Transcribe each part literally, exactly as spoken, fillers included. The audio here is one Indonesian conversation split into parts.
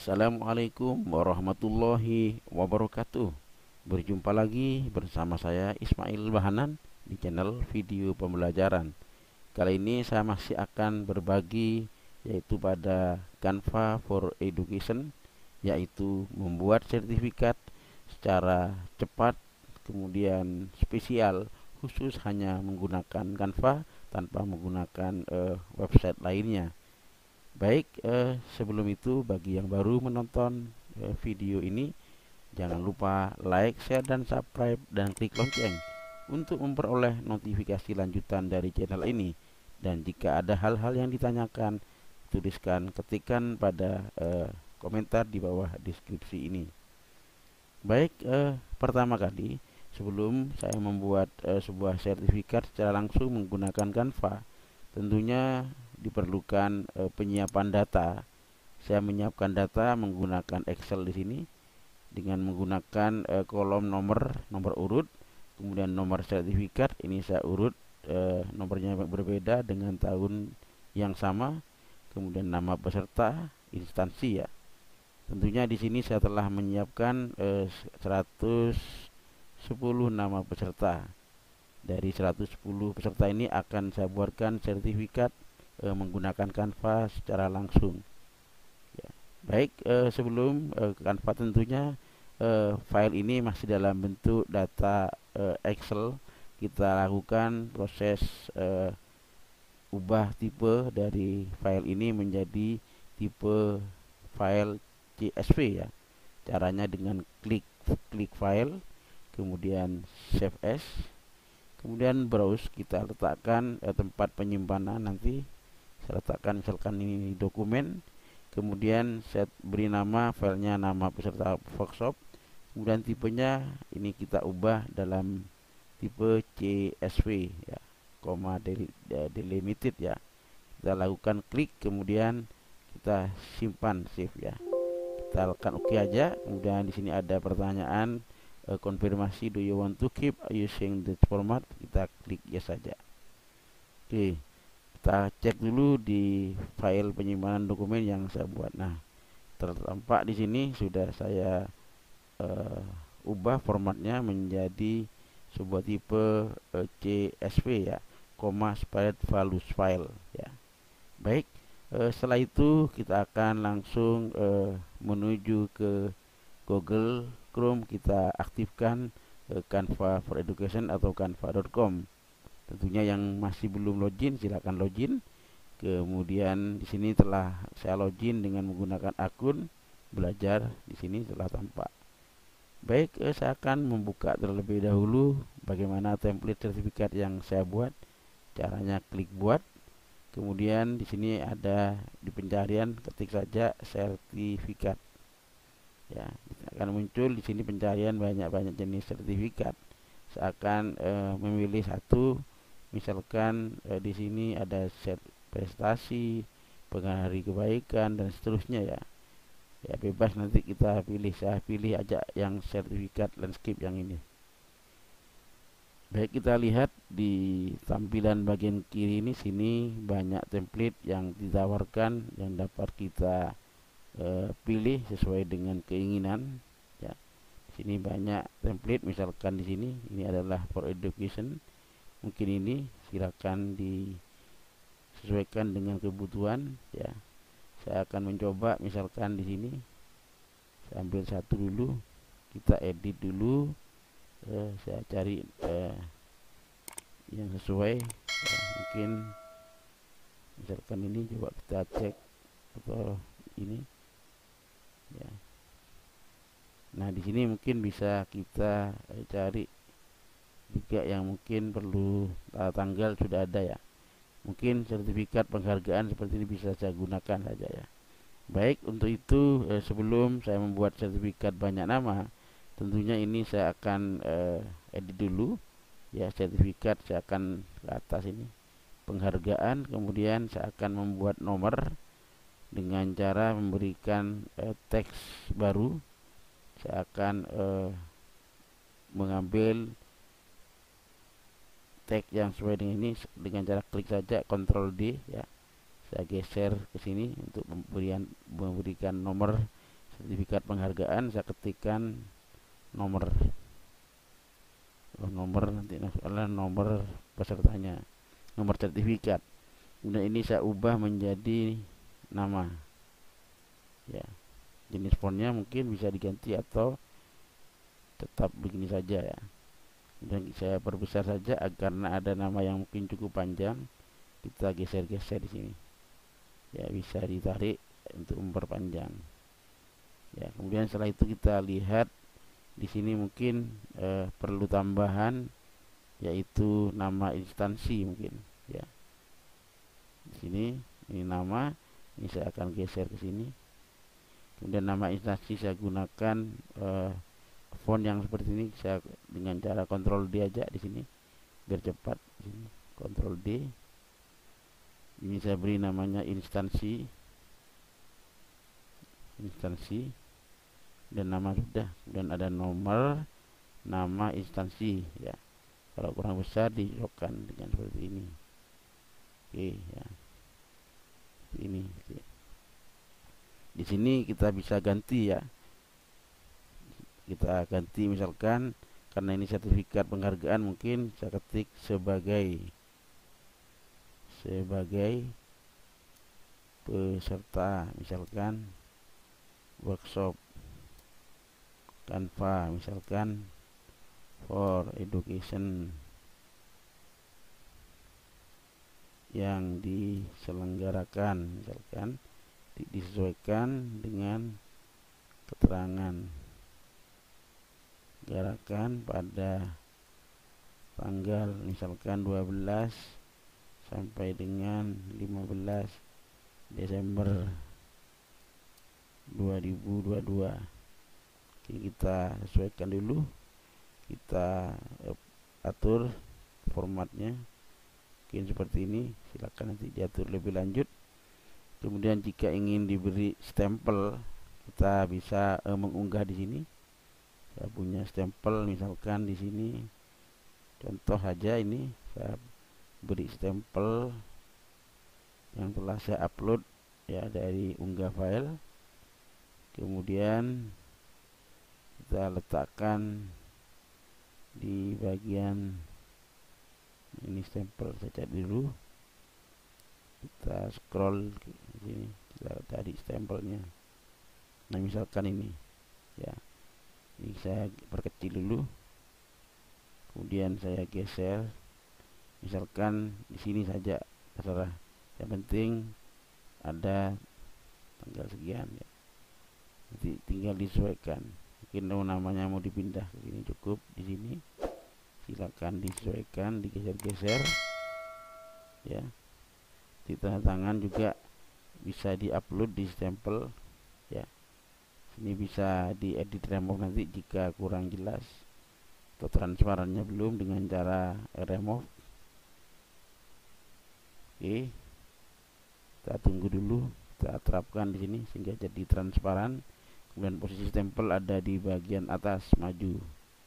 Assalamualaikum warahmatullahi wabarakatuh. Berjumpa lagi bersama saya Ismail Bahanan di channel video pembelajaran. Kali ini saya masih akan berbagi yaitu pada Canva for Education, yaitu membuat sertifikat secara cepat kemudian spesial khusus hanya menggunakan Canva tanpa menggunakan uh, website lainnya. Baik, eh, sebelum itu bagi yang baru menonton eh, video ini, jangan lupa like, share, dan subscribe, dan klik lonceng untuk memperoleh notifikasi lanjutan dari channel ini. Dan jika ada hal-hal yang ditanyakan, tuliskan, ketikkan pada eh, komentar di bawah deskripsi ini. Baik, eh, pertama kali sebelum saya membuat eh, sebuah sertifikat secara langsung menggunakan Canva, tentunya diperlukan e, penyiapan data. Saya menyiapkan data menggunakan Excel di sini dengan menggunakan e, kolom nomor nomor urut, kemudian nomor sertifikat ini saya urut e, nomornya berbeda dengan tahun yang sama, kemudian nama peserta, instansi ya. Tentunya di sini saya telah menyiapkan e, seratus sepuluh nama peserta. Dari seratus sepuluh peserta ini akan saya buatkan sertifikat e, menggunakan Canva secara langsung. Ya. Baik, e, sebelum e, Canva tentunya e, file ini masih dalam bentuk data e, Excel. Kita lakukan proses e, ubah tipe dari file ini menjadi tipe file C S V ya. Caranya dengan klik klik file, kemudian save as. Kemudian browse, kita letakkan eh, tempat penyimpanan nanti. Saya letakkan misalkan ini dokumen. Kemudian saya beri nama filenya nama peserta workshop. Kemudian tipenya ini kita ubah dalam tipe C S V ya, koma delimited ya. Kita lakukan klik, kemudian kita simpan save ya. Kita lakukan oke aja. Kemudian di sini ada pertanyaan Uh, konfirmasi, do you want to keep using this format? Kita klik yes saja. Oke, kita cek dulu di file penyimpanan dokumen yang saya buat. Nah, tertampak di sini sudah saya uh, ubah formatnya menjadi sebuah tipe uh, C S V ya, koma spread values file ya. Baik, uh, setelah itu kita akan langsung uh, menuju ke Google Chrome. Kita aktifkan eh, Canva for Education atau canva dot com. Tentunya yang masih belum login silakan login. Kemudian di sini telah saya login dengan menggunakan akun belajar, di sini telah tampak. Baik, eh, saya akan membuka terlebih dahulu bagaimana template sertifikat yang saya buat. Caranya klik buat. Kemudian di sini ada di pencarian ketik saja sertifikat. Ya, akan muncul di sini pencarian banyak-banyak jenis sertifikat. Saya akan e, memilih satu, misalkan e, di sini ada set prestasi, penghari kebaikan dan seterusnya ya. Ya bebas nanti kita pilih. Saya pilih aja yang sertifikat landscape yang ini. Baik, kita lihat di tampilan bagian kiri ini, sini banyak template yang ditawarkan yang dapat kita Uh, pilih sesuai dengan keinginan ya. Di sini banyak template, misalkan di sini ini adalah for education, mungkin ini silakan disesuaikan dengan kebutuhan ya. Saya akan mencoba misalkan di sini saya ambil satu dulu, kita edit dulu, uh, saya cari uh, yang sesuai ya. Mungkin misalkan ini coba kita cek atau ini ya. Nah, di sini mungkin bisa kita eh, cari juga yang mungkin perlu uh, tanggal sudah ada ya. Mungkin sertifikat penghargaan seperti ini bisa saya gunakan saja ya. Baik, untuk itu eh, sebelum saya membuat sertifikat banyak nama, tentunya ini saya akan eh, edit dulu ya. Sertifikat saya akan ke atas ini, penghargaan, kemudian saya akan membuat nomor dengan cara memberikan eh, teks baru. Saya akan eh, mengambil teks yang sesuai dengan ini dengan cara klik saja Ctrl D ya. Saya geser ke sini untuk memberikan memberikan nomor sertifikat penghargaan, saya ketikkan nomor oh, nomor nanti adalah nomor pesertanya, nomor sertifikat. Kemudian ini saya ubah menjadi nama ya. Jenis fontnya mungkin bisa diganti atau tetap begini saja ya. Dan saya perbesar saja karena ada nama yang mungkin cukup panjang, kita geser-geser di sini ya, bisa ditarik untuk memperpanjang ya. Kemudian setelah itu kita lihat di sini mungkin eh, perlu tambahan, yaitu nama instansi mungkin ya. Di sini ini nama, ini saya akan geser ke sini. Kemudian nama instansi saya gunakan eh, font yang seperti ini, saya dengan cara Ctrl D aja di sini biar cepat. Di sini Ctrl D. Ini saya beri namanya instansi, instansi dan nama sudah. Kemudian ada nomor, nama instansi ya. Kalau kurang besar disokkan dengan seperti ini. Oke ya. Ini. Oke. Di sini kita bisa ganti ya. Kita ganti misalkan karena ini sertifikat penghargaan, mungkin saya ketik sebagai sebagai peserta, misalkan workshop Canva, misalkan for education yang diselenggarakan, misalkan disesuaikan dengan keterangan garakan pada tanggal misalkan dua belas sampai dengan lima belas Desember dua ribu dua puluh dua. Oke, kita sesuaikan dulu, kita eh, atur formatnya mungkin seperti ini, silakan nanti diatur lebih lanjut. Kemudian jika ingin diberi stempel, kita bisa eh, mengunggah di sini. Saya punya stempel misalkan di sini, contoh saja ini saya beri stempel yang telah saya upload ya dari unggah file. Kemudian kita letakkan di bagian ini, stempel saja dulu, kita scroll ke sini, kita cari stempelnya. Nah misalkan ini ya, ini saya perkecil dulu, kemudian saya geser, misalkan di sini saja terserah, yang penting ada tanggal sekian ya. Nanti tinggal disesuaikan, mungkin namanya mau dipindah ke sini cukup di sini, silakan disesuaikan, digeser-geser ya. Di tanda tangan juga bisa diupload di stempel ya. Ini bisa diedit remove nanti jika kurang jelas atau transparannya belum, dengan cara remove. Oke, kita tunggu dulu, kita terapkan di sini sehingga jadi transparan. Kemudian posisi stempel ada di bagian atas maju.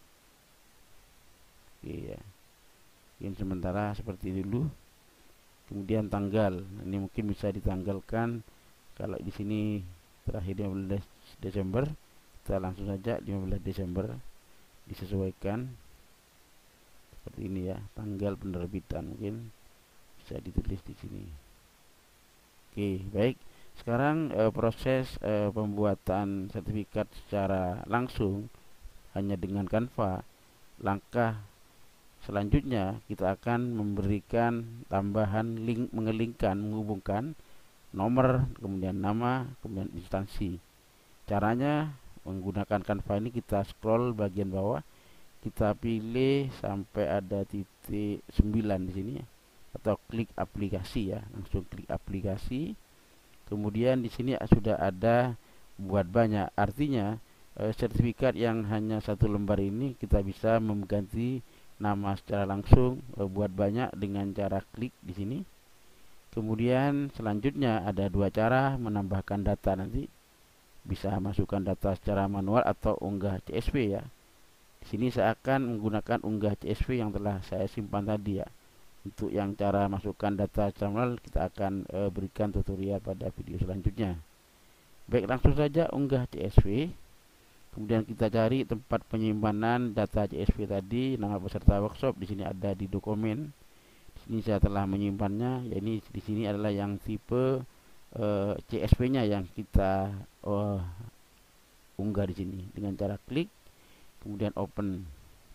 Oke ya, mungkin sementara seperti dulu. Kemudian tanggal, ini mungkin bisa ditanggalkan. Kalau di sini terakhir lima belas Desember, kita langsung saja lima belas Desember, disesuaikan seperti ini ya. Tanggal penerbitan mungkin bisa ditulis di sini. Oke, baik. Sekarang eh, proses eh, pembuatan sertifikat secara langsung hanya dengan Canva. Langkah selanjutnya kita akan memberikan tambahan link, mengelingkan, menghubungkan nomor, kemudian nama, kemudian instansi. Caranya menggunakan Canva ini, kita scroll bagian bawah, kita pilih sampai ada titik sembilan di sini ya, atau klik aplikasi ya, langsung klik aplikasi. Kemudian di sini sudah ada buat banyak, artinya eh, sertifikat yang hanya satu lembar ini kita bisa mengganti nama secara langsung eh, buat banyak dengan cara klik di sini. Kemudian selanjutnya ada dua cara menambahkan data, nanti bisa masukkan data secara manual atau unggah C S V ya. Di sini saya akan menggunakan unggah C S V yang telah saya simpan tadi ya. Untuk yang cara masukkan data secara manual kita akan e, berikan tutorial pada video selanjutnya. Baik, langsung saja unggah C S V. Kemudian kita cari tempat penyimpanan data C S V tadi, nama peserta workshop. Di sini ada di dokumen. Di sini saya telah menyimpannya. Ya, ini di sini adalah yang tipe uh, C S V-nya yang kita uh, unggah di sini dengan cara klik kemudian open.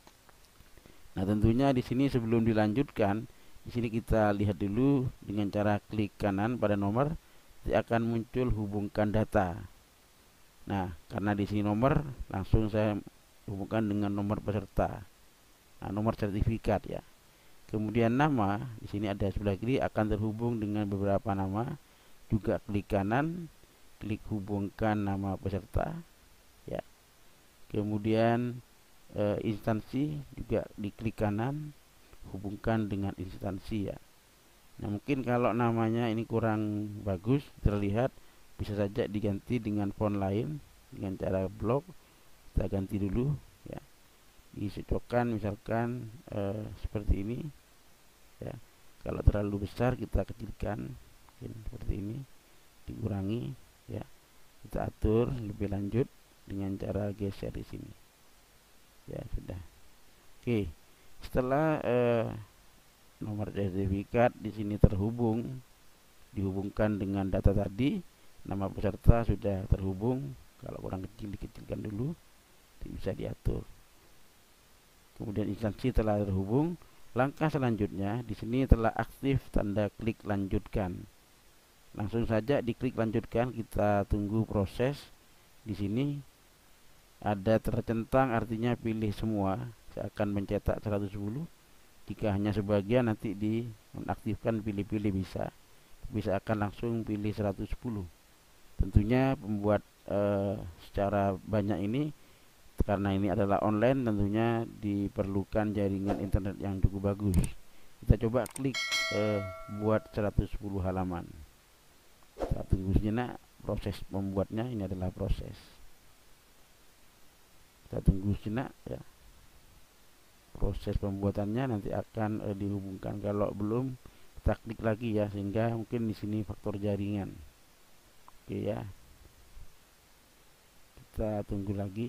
Nah, tentunya di sini sebelum dilanjutkan, di sini kita lihat dulu dengan cara klik kanan pada nomor, nanti akan muncul hubungkan data. Nah, karena di sini nomor, langsung saya hubungkan dengan nomor peserta. Nah, nomor sertifikat ya. Kemudian nama, di sini ada sebelah kiri akan terhubung dengan beberapa nama. Juga klik kanan, klik hubungkan nama peserta ya. Kemudian e, instansi juga diklik kanan, hubungkan dengan instansi ya. Nah, mungkin kalau namanya ini kurang bagus terlihat, bisa saja diganti dengan font lain dengan cara blok. Kita ganti dulu ya, disocokkan misalkan e, seperti ini ya. Kalau terlalu besar kita kecilkan, mungkin seperti ini, dikurangi ya. Kita atur lebih lanjut dengan cara geser di sini ya. Sudah oke. Setelah eh, nomor sertifikat di sini terhubung, dihubungkan dengan data tadi, nama peserta sudah terhubung. Kalau kurang kecil dikecilkan dulu, bisa diatur. Kemudian instansi telah terhubung. Langkah selanjutnya di sini telah aktif tanda klik lanjutkan. Langsung saja diklik lanjutkan, kita tunggu proses. Di sini ada tercentang artinya pilih semua. Saya akan mencetak seratus sepuluh. Jika hanya sebagian nanti di nonaktifkan pilih-pilih bisa. Bisa akan langsung pilih seratus sepuluh. Tentunya pembuat eh, secara banyak ini, karena ini adalah online, tentunya diperlukan jaringan internet yang cukup bagus. Kita coba klik eh, buat seratus sepuluh halaman. Kita tunggu sejenak proses membuatnya. Ini adalah proses. Kita tunggu sejenak ya. Proses pembuatannya nanti akan eh, dihubungkan. Kalau belum, kita klik lagi ya, sehingga mungkin di sini faktor jaringan. Oke ya. Kita tunggu lagi.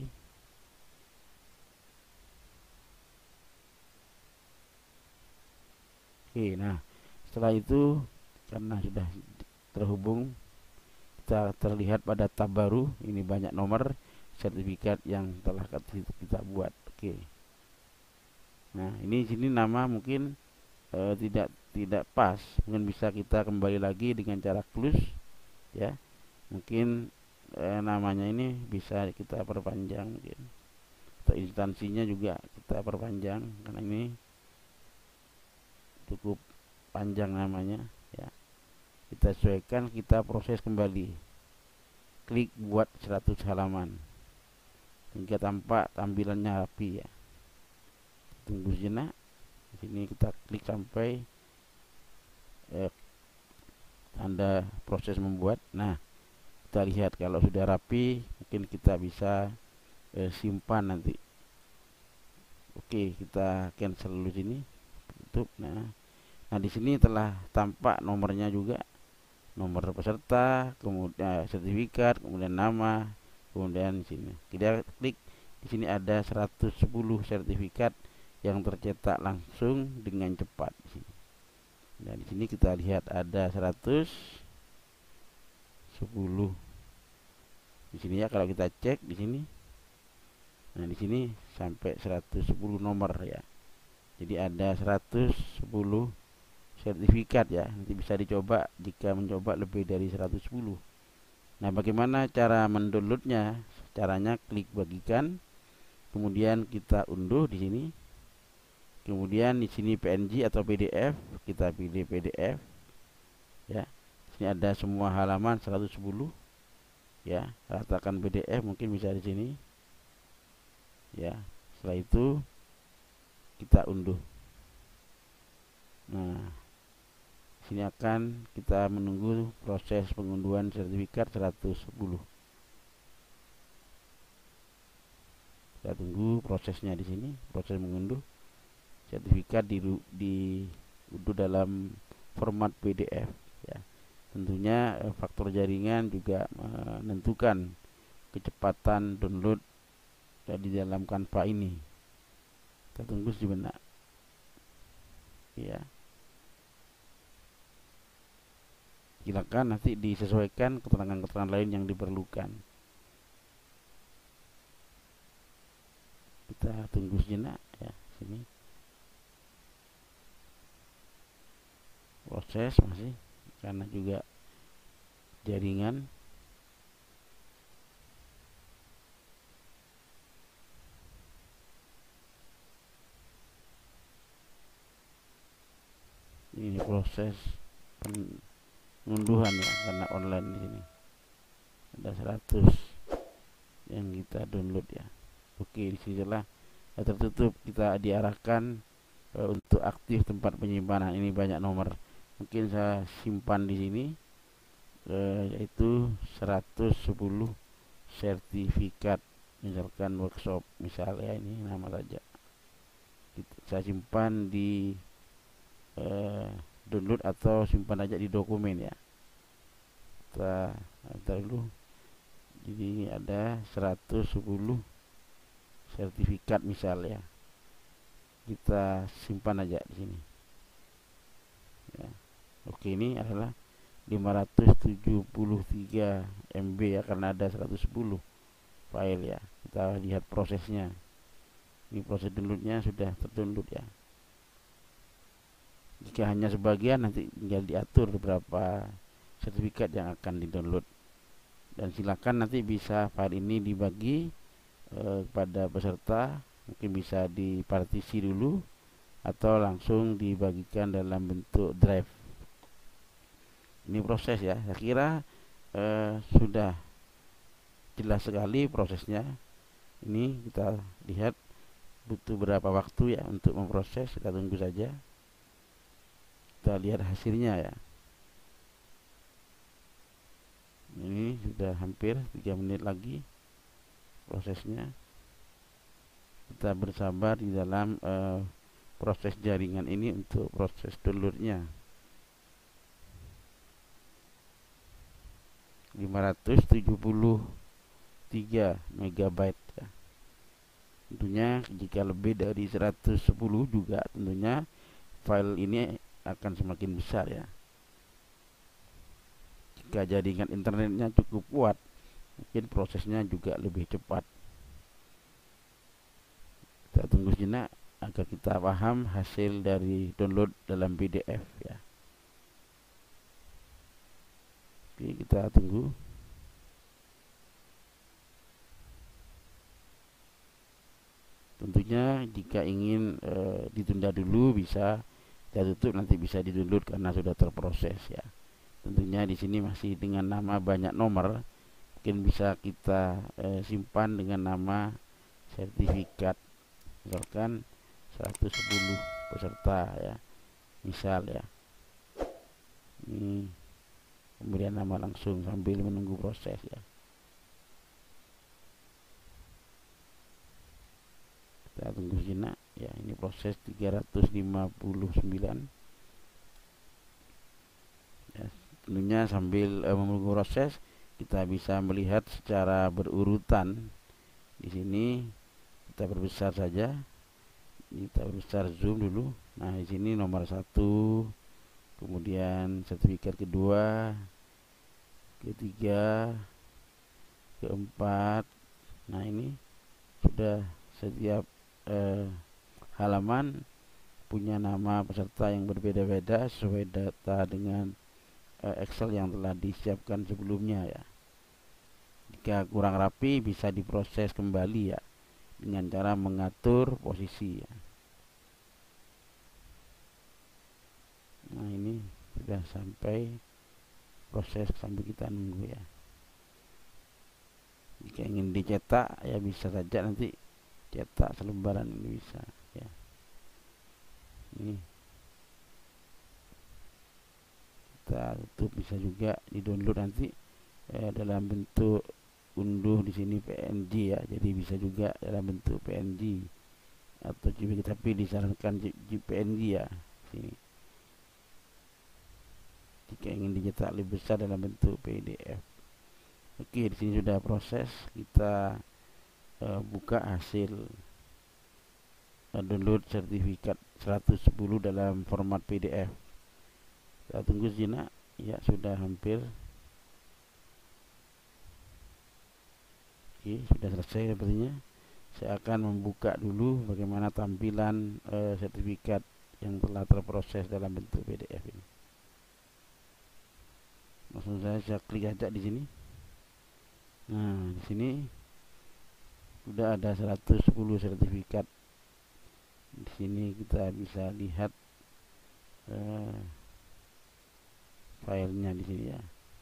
Oke, nah setelah itu karena sudah terhubung, kita terlihat pada tab baru ini banyak nomor sertifikat yang telah kita buat. Oke. Nah, ini sini nama mungkin e, tidak tidak pas, mungkin bisa kita kembali lagi dengan cara close ya. Mungkin e, namanya ini bisa kita perpanjang mungkin. Atau instansinya juga kita perpanjang karena ini cukup panjang namanya ya. Kita sesuaikan, kita proses kembali. Klik buat seratus halaman hingga tampak tampilannya rapi ya. Tunggu sejenak. Di sini kita klik sampai eh, tanda proses membuat. Nah, kita lihat kalau sudah rapi, mungkin kita bisa eh, simpan nanti. Oke, kita cancel dulu sini. Tutup. Nah, nah di sini telah tampak nomornya juga, nomor peserta, kemudian sertifikat, kemudian nama, kemudian di sini kita klik. Di sini ada seratus sepuluh sertifikat yang tercetak langsung dengan cepat. Nah, di sini kita lihat ada seratus sepuluh. Di sini ya, kalau kita cek di sini. Nah, di sini sampai seratus sepuluh nomor ya. Jadi ada seratus sepuluh sertifikat ya. Nanti bisa dicoba jika mencoba lebih dari seratus sepuluh. Nah, bagaimana cara mendownloadnya? Caranya klik bagikan, kemudian kita unduh di sini. Kemudian di sini P N G atau P D F, kita pilih P D F. Ya. Sini ada semua halaman seratus sepuluh. Ya, ratakan P D F mungkin bisa di sini. Ya, setelah itu kita unduh. Nah, sini akan kita menunggu proses pengunduhan sertifikat seratus sepuluh. Kita tunggu prosesnya di sini, proses mengunduh sertifikat di diunduh dalam format P D F ya. Tentunya eh, faktor jaringan juga menentukan kecepatan download di dalam Canva ini. Kita tunggu sebentar ya. Silakan nanti disesuaikan keterangan-keterangan lain yang diperlukan. Kita tunggu sejenak ya. Sini proses masih, karena juga jaringan. Ini proses pengunduhan ya, karena online di sini ada seratus yang kita download ya. Oke, di sini telah tertutup. Kita diarahkan e, untuk aktif tempat penyimpanan. Ini banyak nomor, mungkin saya simpan di sini, e, yaitu seratus sepuluh sertifikat, misalkan workshop misalnya, ini nama saja. Saya simpan di eh, download atau simpan aja di dokumen ya. Kita antar dulu. Jadi ini ada seratus sepuluh sertifikat misalnya. Kita simpan aja di sini. Ya. Oke, ini adalah lima ratus tujuh puluh tiga M B ya, karena ada seratus sepuluh file ya. Kita lihat prosesnya. Ini proses downloadnya sudah terdownload ya. Jika hanya sebagian, nanti tinggal diatur berapa sertifikat yang akan di-download. Dan silakan nanti bisa file ini dibagi eh, kepada peserta, mungkin bisa dipartisi dulu atau langsung dibagikan dalam bentuk drive. Ini proses ya, saya kira eh, sudah jelas sekali prosesnya. Ini kita lihat butuh berapa waktu ya untuk memproses. Kita tunggu saja, kita lihat hasilnya ya. Ini sudah hampir tiga menit lagi prosesnya. Kita bersabar di dalam uh, proses jaringan ini untuk proses downloadnya. lima ratus tujuh puluh tiga megabyte ya. Tentunya jika lebih dari seratus sepuluh juga tentunya file ini akan semakin besar ya. Jika jaringan internetnya cukup kuat, mungkin prosesnya juga lebih cepat. Kita tunggu sejenak agar kita paham hasil dari download dalam P D F ya. Oke, kita tunggu. Tentunya jika ingin e, ditunda dulu bisa kita tutup, nanti bisa di-download karena sudah terproses ya. Tentunya di sini masih dengan nama banyak nomor, mungkin bisa kita e, simpan dengan nama sertifikat, misalkan seratus sepuluh peserta ya, misal ya. Ini kemudian nama langsung sambil menunggu proses ya. Kita tunggu sejenak ya. Ini proses tiga ratus lima puluh sembilan ya. Tentunya sambil eh, menunggu proses, kita bisa melihat secara berurutan. Di sini kita perbesar saja, kita perbesar zoom dulu. Nah, di sini nomor satu, kemudian sertifikat kedua, ketiga, keempat. Nah, ini sudah setiap Eh, halaman punya nama peserta yang berbeda-beda sesuai data dengan eh, Excel yang telah disiapkan sebelumnya ya. Jika kurang rapi bisa diproses kembali ya, dengan cara mengatur posisi ya. Nah, ini sudah sampai proses sambil kita nunggu ya. Jika ingin dicetak ya bisa saja nanti cetak selembaran, ini bisa ya. Ini kita tutup, bisa juga di-download nanti eh, dalam bentuk unduh di sini P N G ya. Jadi bisa juga dalam bentuk P N G atau J P G, tapi disarankan J P N G ya sini. jika ingin dicetak lebih besar dalam bentuk P D F. Oke, di sini sudah proses. Kita uh, buka hasil uh, download sertifikat seratus sepuluh dalam format P D F. Kita tunggu sejenak. Ya, sudah hampir. Oke, sudah selesai sepertinya. Saya akan membuka dulu bagaimana tampilan uh, sertifikat yang telah terproses dalam bentuk P D F ini. Langsung saya, saya klik aja di sini. Nah, di sini sudah ada seratus sepuluh sertifikat. Di sini kita bisa lihat uh, filenya di sini ya.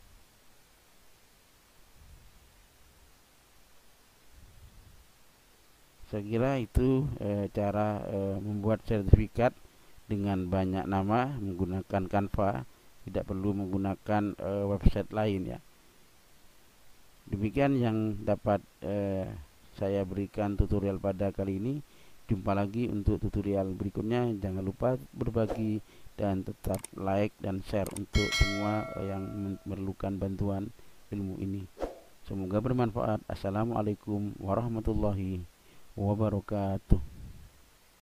Saya kira itu e, cara e, membuat sertifikat dengan banyak nama menggunakan Canva, tidak perlu menggunakan e, website lain ya. Demikian yang dapat e, saya berikan tutorial pada kali ini. Jumpa lagi untuk tutorial berikutnya. Jangan lupa berbagi dan tetap like dan share untuk semua yang memerlukan bantuan ilmu ini. Semoga bermanfaat. Assalamualaikum warahmatullahi wabarakatuh.